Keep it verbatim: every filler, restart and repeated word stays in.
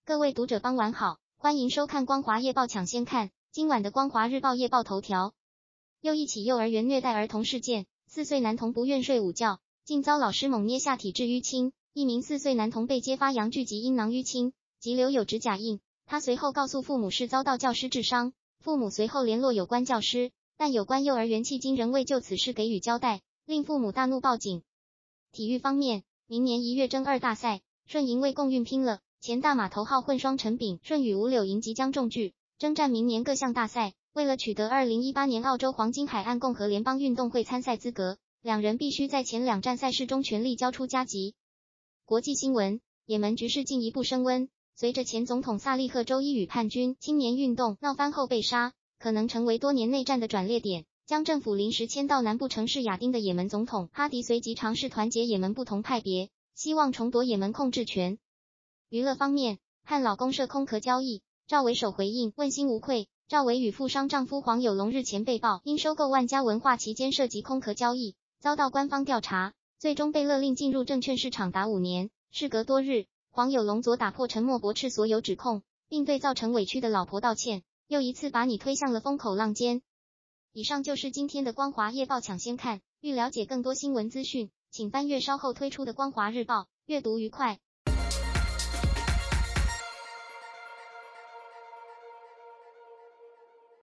各位读者傍晚好，欢迎收看光华夜报抢先看。今晚的光华日报夜报头条，又一起幼儿园虐待儿童事件，四岁男童不愿睡午觉，竟遭老师猛捏下体致淤青。一名四岁男童被揭发阳具及阴囊淤青，及留有指甲印，他随后告诉父母是遭到教师致伤，父母随后联络有关教师，但有关幼儿园迄今仍未就此事给予交代，令父母大怒报警。体育方面，明年一月争二大赛，顺营为共运拼了。前大马头号混双陈炳顺与吴柳莹即将重聚，征战明年各项大赛。为了取得二零一八年澳洲黄金海岸共和联邦运动会参赛资格，两人必须在前两站赛事中全力交出佳绩。国际新闻，也门局势进一步升温，随着前总统萨利赫周一与叛军青年运动闹翻后被杀，可能成为多年内战的转捩点。将政府临时迁到南部城市亚丁的也门总统哈迪随即尝试团结也门不同派别，希望重夺也门控制权。娱乐方面，和老公涉空壳交易，赵为首回应问心无愧。赵为与富商丈夫黄有龙日前被曝因收购万家文化期间涉及空壳交易，遭到官方调查，最终被勒令进入证券市场达五年。事隔多日，黄有龙昨打破沉默驳斥所有指控，并对造成委屈的老婆道歉，又一次把你推向了风口浪尖。以上就是今天的光华夜报抢先看，欲了解更多新闻资讯，请翻阅稍后推出的光华日报，阅读愉快。